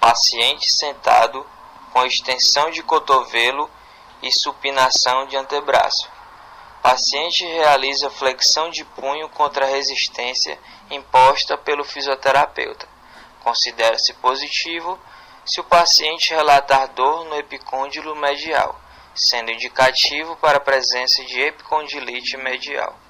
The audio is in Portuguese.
Paciente sentado com extensão de cotovelo e supinação de antebraço. Paciente realiza flexão de punho contra a resistência imposta pelo fisioterapeuta. Considera-se positivo se o paciente relatar dor no epicôndilo medial, sendo indicativo para a presença de epicondilite medial.